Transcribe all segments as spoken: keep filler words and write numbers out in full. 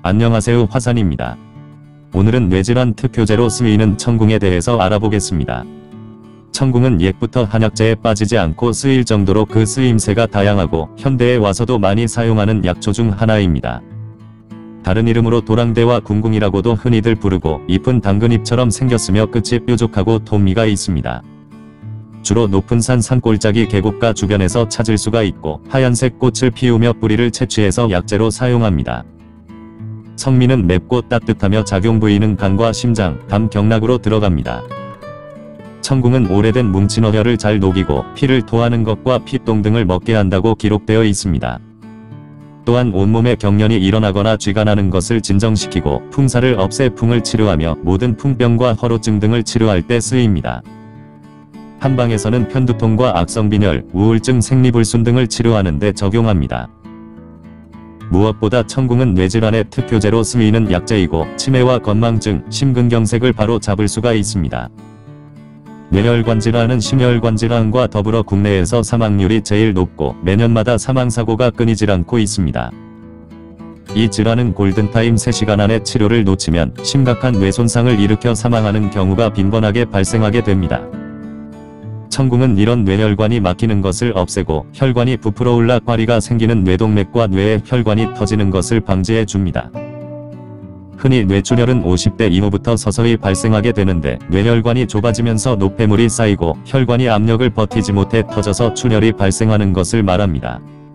안녕하세요, 화산입니다. 오늘은 뇌질환 특효제로 쓰이는 청궁에 대해서 알아보겠습니다. 청궁은 옛부터 한약재에 빠지지 않고 쓰일 정도로 그 쓰임새가 다양하고 현대에 와서도 많이 사용하는 약초 중 하나입니다. 다른 이름으로 도랑대와 궁궁이라고도 흔히들 부르고 잎은 당근잎처럼 생겼으며 끝이 뾰족하고 통미가 있습니다. 주로 높은 산 산골짜기 계곡가 주변에서 찾을 수가 있고 하얀색 꽃을 피우며 뿌리를 채취해서 약재로 사용합니다. 성미는 맵고 따뜻하며 작용 부위는 간과 심장, 담, 경락으로 들어갑니다. 청궁은 오래된 뭉친 어혈을 잘 녹이고 피를 토하는 것과 피똥 등을 먹게 한다고 기록되어 있습니다. 또한 온몸에 경련이 일어나거나 쥐가 나는 것을 진정시키고 풍사를 없애 풍을 치료하며 모든 풍병과 허로증 등을 치료할 때 쓰입니다. 한방에서는 편두통과 악성빈혈, 우울증, 생리불순 등을 치료하는 데 적용합니다. 무엇보다 청궁은 뇌질환의 특효제로 쓰이는 약재이고 치매와 건망증, 심근경색을 바로 잡을 수가 있습니다. 뇌혈관 질환은 심혈관 질환과 더불어 국내에서 사망률이 제일 높고 매년마다 사망사고가 끊이질 않고 있습니다. 이 질환은 골든타임 세 시간 안에 치료를 놓치면 심각한 뇌손상을 일으켜 사망하는 경우가 빈번하게 발생하게 됩니다. 청궁은 이런 뇌혈관이 막히는 것을 없애고 혈관이 부풀어 올라 과리가 생기는 뇌동맥과 뇌의 혈관이 터지는 것을 방지해 줍니다. 흔히 뇌출혈은 오십 대 이후부터 서서히 발생하게 되는데 뇌혈관이 좁아지면서 노폐물이 쌓이고 혈관이 압력을 버티지 못해 터져서 출혈이 발생하는 것을 말합니다.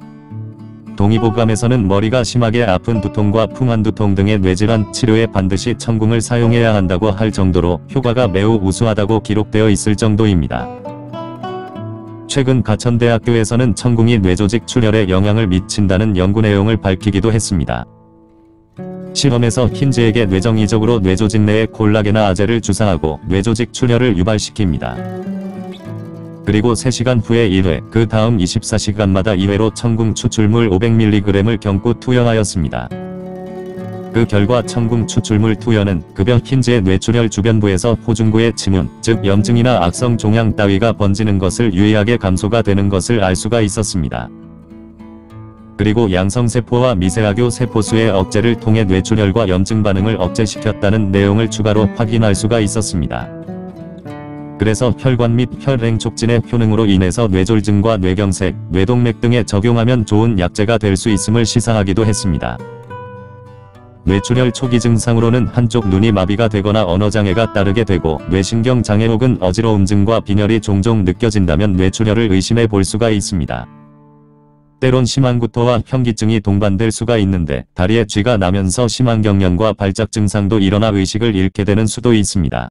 동의보감에서는 머리가 심하게 아픈 두통과 풍한두통 등의 뇌질환 치료에 반드시 청궁을 사용해야 한다고 할 정도로 효과가 매우 우수하다고 기록되어 있을 정도입니다. 최근 가천대학교에서는 청궁이 뇌조직 출혈에 영향을 미친다는 연구 내용을 밝히기도 했습니다. 실험에서 흰쥐에게 뇌정의적으로 뇌조직 내에 콜라겐 아제를 주사하고 뇌조직 출혈을 유발시킵니다. 그리고 세 시간 후에 일 회, 그 다음 이십사 시간마다 이 회로 청궁 추출물 오백 밀리그램을 경구 투여하였습니다. 그 결과 청궁 추출물 투여는 급여 흰쥐의 뇌출혈 주변부에서 호중구의 침윤, 즉 염증이나 악성 종양 따위가 번지는 것을 유의하게 감소가 되는 것을 알 수가 있었습니다. 그리고 양성세포와 미세하교 세포수의 억제를 통해 뇌출혈과 염증 반응을 억제시켰다는 내용을 추가로 확인할 수가 있었습니다. 그래서 혈관 및 혈행 촉진의 효능으로 인해서 뇌졸중과 뇌경색, 뇌동맥 등에 적용하면 좋은 약재가 될 수 있음을 시사하기도 했습니다. 뇌출혈 초기 증상으로는 한쪽 눈이 마비가 되거나 언어장애가 따르게 되고 뇌신경 장애 혹은 어지러움 증과 빈혈이 종종 느껴진다면 뇌출혈을 의심해 볼 수가 있습니다. 때론 심한 구토와 현기증이 동반될 수가 있는데 다리에 쥐가 나면서 심한 경련과 발작 증상도 일어나 의식을 잃게 되는 수도 있습니다.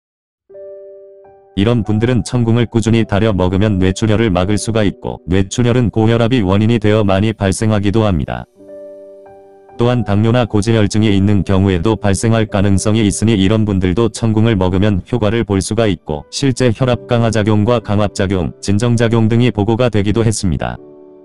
이런 분들은 청궁을 꾸준히 달여 먹으면 뇌출혈을 막을 수가 있고 뇌출혈은 고혈압이 원인이 되어 많이 발생하기도 합니다. 또한 당뇨나 고지혈증이 있는 경우에도 발생할 가능성이 있으니 이런 분들도 청궁을 먹으면 효과를 볼 수가 있고 실제 혈압 강화작용과 강압작용, 진정작용 등이 보고가 되기도 했습니다.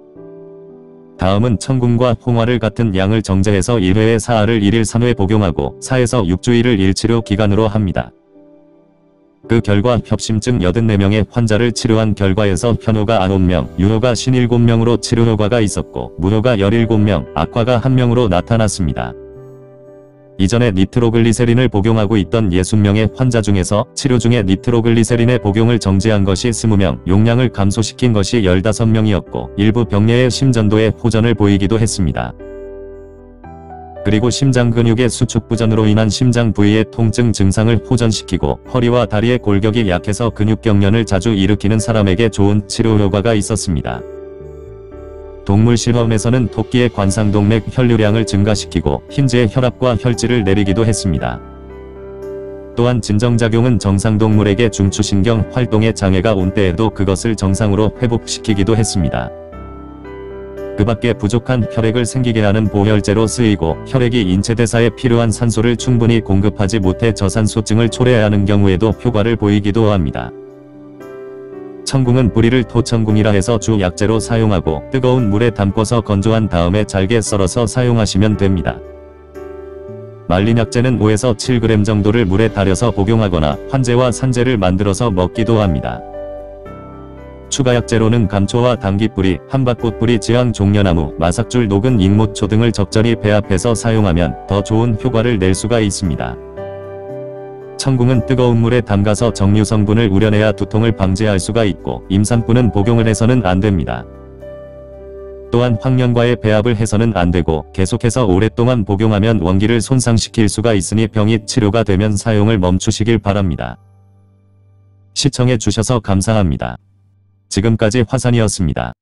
다음은 청궁과 홍화를 같은 양을 정제해서 일 회에 사 알을 일 일 삼 회 복용하고 사에서 육 주일을 일 치료 기간으로 합니다. 그 결과 협심증 여든네 명의 환자를 치료한 결과에서 현효가 아홉 명, 유효가 오십칠 명으로 치료 효과가 있었고 무효가 십칠 명, 악화가 한 명으로 나타났습니다. 이전에 니트로글리세린을 복용하고 있던 육십 명의 환자 중에서 치료 중에 니트로글리세린의 복용을 정지한 것이 이십 명, 용량을 감소시킨 것이 십오 명이었고 일부 병례의 심전도에 호전을 보이기도 했습니다. 그리고 심장 근육의 수축 부전으로 인한 심장 부위의 통증 증상을 호전시키고 허리와 다리의 골격이 약해서 근육 경련을 자주 일으키는 사람에게 좋은 치료 효과가 있었습니다. 동물 실험에서는 토끼의 관상동맥 혈류량을 증가시키고 흰쥐의 혈압과 혈질을 내리기도 했습니다. 또한 진정작용은 정상동물에게 중추신경 활동에 장애가 온 때에도 그것을 정상으로 회복시키기도 했습니다. 그 밖에 부족한 혈액을 생기게 하는 보혈제로 쓰이고 혈액이 인체대사에 필요한 산소를 충분히 공급하지 못해 저산소증을 초래하는 경우에도 효과를 보이기도 합니다. 청궁은 뿌리를 토청궁이라 해서 주 약재로 사용하고 뜨거운 물에 담궈서 건조한 다음에 잘게 썰어서 사용하시면 됩니다. 말린 약재는 오에서 칠 그램 정도를 물에 달여서 복용하거나 환제와 산제를 만들어서 먹기도 합니다. 추가 약재로는 감초와 당귀뿌리, 함박꽃뿌리, 지향 종려나무, 마삭줄, 녹은 익모초 등을 적절히 배합해서 사용하면 더 좋은 효과를 낼 수가 있습니다. 청궁은 뜨거운 물에 담가서 정류 성분을 우려내야 두통을 방지할 수가 있고, 임산부는 복용을 해서는 안 됩니다. 또한 황련과의 배합을 해서는 안 되고 계속해서 오랫동안 복용하면 원기를 손상시킬 수가 있으니 병이 치료가 되면 사용을 멈추시길 바랍니다. 시청해 주셔서 감사합니다. 지금까지 화산이었습니다.